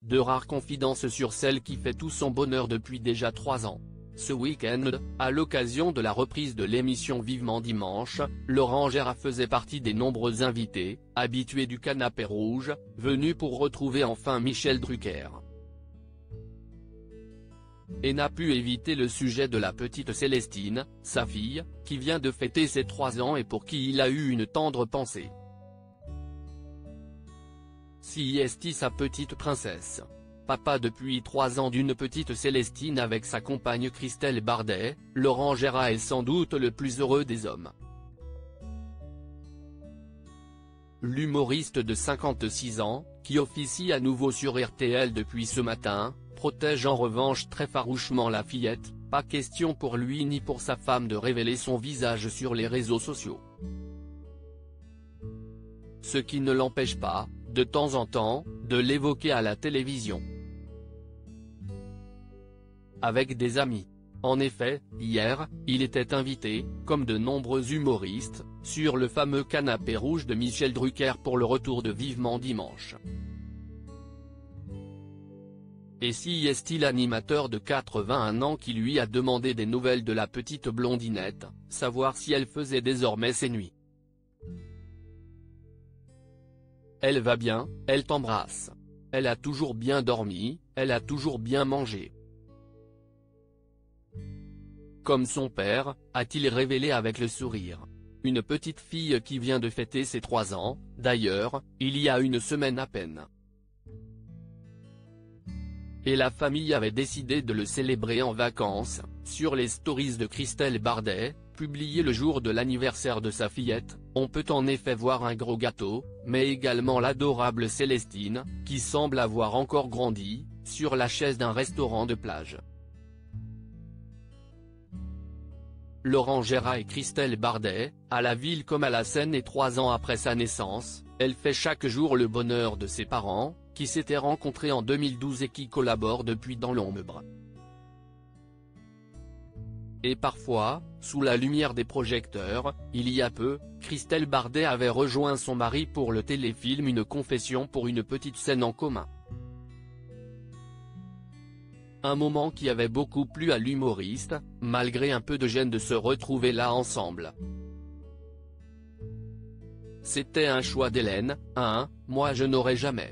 de rares confidences sur celle qui fait tout son bonheur depuis déjà 3 ans. Ce week-end, à l'occasion de la reprise de l'émission Vivement Dimanche, Laurent Gérard faisait partie des nombreux invités, habitués du canapé rouge, venus pour retrouver enfin Michel Drucker. Et n'a pu éviter le sujet de la petite Célestine, sa fille, qui vient de fêter ses 3 ans et pour qui il a eu une tendre pensée. Si est sa petite princesse. Papa depuis 3 ans d'une petite Célestine avec sa compagne Christelle Bardet, Laurent Gérard est sans doute le plus heureux des hommes. L'humoriste de 56 ans, qui officie à nouveau sur RTL depuis ce matin, protège en revanche très farouchement la fillette, pas question pour lui ni pour sa femme de révéler son visage sur les réseaux sociaux. Ce qui ne l'empêche pas, de temps en temps, de l'évoquer à la télévision. Avec des amis. En effet, hier, il était invité, comme de nombreux humoristes, sur le fameux canapé rouge de Michel Drucker pour le retour de Vivement Dimanche. Et si est-il l'animateur de 81 ans qui lui a demandé des nouvelles de la petite blondinette, savoir si elle faisait désormais ses nuits. Elle va bien, elle t'embrasse. Elle a toujours bien dormi, elle a toujours bien mangé. Comme son père, a-t-il révélé avec le sourire. Une petite fille qui vient de fêter ses 3 ans, d'ailleurs, il y a une semaine à peine. Et la famille avait décidé de le célébrer en vacances, sur les stories de Christelle Bardet, publiées le jour de l'anniversaire de sa fillette, on peut en effet voir un gros gâteau, mais également l'adorable Célestine, qui semble avoir encore grandi, sur la chaise d'un restaurant de plage. Laurent Gérard et Christelle Bardet, à la ville comme à la scène et 3 ans après sa naissance, elle fait chaque jour le bonheur de ses parents, qui s'étaient rencontrés en 2012 et qui collaborent depuis dans l'ombre. Et parfois, sous la lumière des projecteurs, il y a peu, Christelle Bardet avait rejoint son mari pour le téléfilm Une confession pour une petite scène en commun. Un moment qui avait beaucoup plu à l'humoriste, malgré un peu de gêne de se retrouver là ensemble. C'était un choix d'Hélène, moi je n'aurais jamais.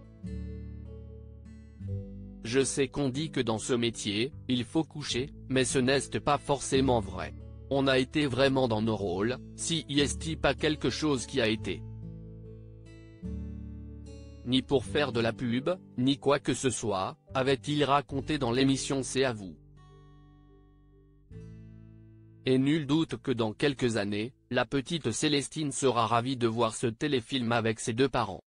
Je sais qu'on dit que dans ce métier, il faut coucher, mais ce n'est pas forcément vrai. On a été vraiment dans nos rôles, si est pas quelque chose qui a été. Ni pour faire de la pub, ni quoi que ce soit, avait-il raconté dans l'émission C'est à vous. Et nul doute que dans quelques années, la petite Célestine sera ravie de voir ce téléfilm avec ses 2 parents.